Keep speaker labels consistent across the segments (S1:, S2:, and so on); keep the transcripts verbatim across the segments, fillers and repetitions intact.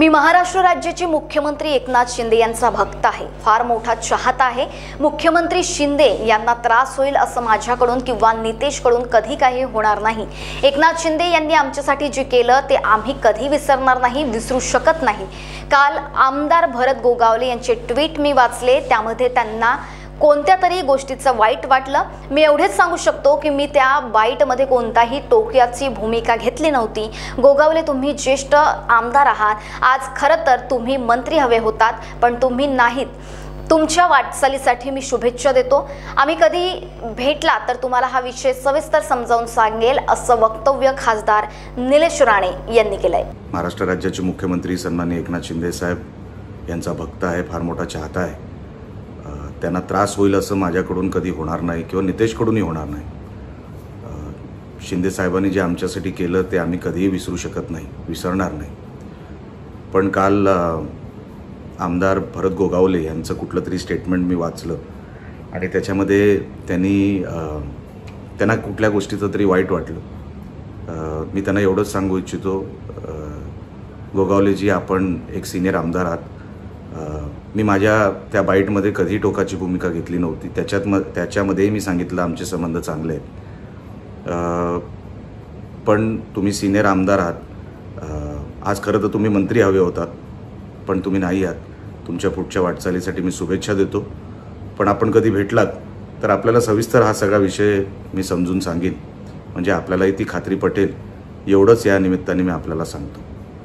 S1: मी महाराष्ट्र राज्याचे मुख्यमंत्री एकनाथ शिंदे यांचा भक्त आहे, फार मोठा चाहता आहे। मुख्यमंत्री शिंदे यांना त्रास होईल असं माझ्याकडून किंवा नितेशकडून कधी काही होणार नाही। एकनाथ शिंदे यांनी आमच्यासाठी जे केलं ते आम्ही कधी विसरणार नाही, विसरू शकत नाही। काल आमदार भरत गोगावले यांचे ट्विट मी वाचले, त्यामध्ये त्यांना कोणत्या तरी गोष्टीचं वाईट वाटलं। मी एवढेच सांगू शकतो की मी त्या वाईटमध्ये कोणताही टोकियाची भूमिका घेतली नव्हती। गोगावले, तुम्ही ज्येष्ठ आमदार आहात, आज खरं तर तुम्ही मंत्री हवे होतात, पण तुम्ही नाहीत। तुमच्या वाटचालीसाठी मी शुभेच्छा देतो। आम्ही कधी भेटला तर तुम्हाला हा विषय सविस्तर समजावून सांगेल असं वक्तव्य खासदार निलेश राणे यांनी केलंय।
S2: महाराष्ट्र राज्याचे मुख्यमंत्री सन्माननीय एकनाथ शिंदे साहेब यांचा भक्त आहे, फार मोठा चाहता आहे। त्यांना त्रास होईल असं माझ्याकडून कधी होणार नाही किंवा नितेशकडूनही होणार नाही। शिंदे साहेबांनी जे आमच्यासाठी केलं ते आम्ही कधीही विसरू शकत नाही, विसरणार नाही। पण काल आमदार भरत गोगावले यांचं कुठलं तरी स्टेटमेंट मी वाचलं आणि त्याच्यामध्ये त्यांनी त्यांना कुठल्या गोष्टीचं तरी वाईट वाटलं। मी त्यांना एवढंच सांगू इच्छितो, गोगावलेजी, आपण एक सिनियर आमदार आहात। मी माझ्या त्या बाईटमध्ये कधी टोकाची भूमिका घेतली नव्हती। त्याच्यात म त्याच्यामध्येही मी सांगितलं आमचे संबंध चांगले आहेत, पण तुम्ही सिनियर आमदार आहात। आज खरं तर तुम्ही मंत्री हवे होतात, पण तुम्ही नाही आहात। तुमच्या पुढच्या वाटचालीसाठी मी शुभेच्छा देतो, पण आपण कधी भेटलात तर आपल्याला सविस्तर हा सगळा विषय मी समजून सांगेन, म्हणजे आपल्यालाही ती खात्री पटेल। एवढंच या निमित्ताने मी आपल्याला सांगतो।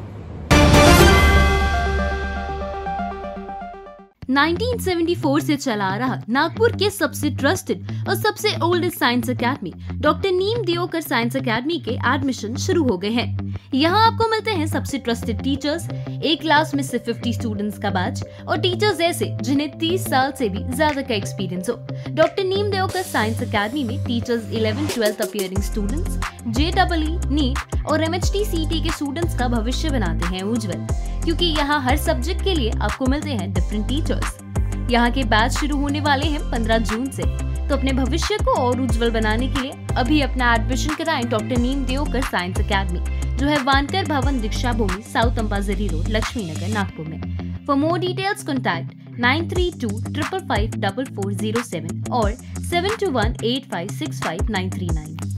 S3: नाइनटीन सेवेंटी फोर से चला आ रहा नागपुर के सबसे ट्रस्टेड और सबसे oldest science academy doctor Neem Deokar science academy के एडमिशन शुरू हो गए हैं। यहाँ आपको मिलते हैं सबसे ट्रस्टेड टीचर्स, एक क्लास में सिर्फ पचास स्टूडेंट्स का बैच और टीचर्स ऐसे जिन्हें तीस साल से भी ज्यादा का एक्सपीरियंस हो। Doctor Neem Deokar science academy में teachers eleven twelfth appearing students, J double E, NEET और M H T C T के स्टूडेंट्स का भविष्य बनाते हैं उज्जवल, क्योंकि यहाँ हर सब्जेक्ट के लिए आपको मिलते हैं डिफरेंट टीचर्स। यहाँ के बैच शुरू होने वाले हैं पंद्रह जून से, तो अपने भविष्य को और उज्जवल बनाने के लिए अभी अपना एडमिशन कराएं doctor Neem Deokar science academy, जो है वानकर भवन दीक्षा भूमि, साउथ अंपाजरी रोड, लक्ष्मी नगर, नागपुर में। For more details contact nine three two five five four four zero seven और seven two one eight five six five nine three nine.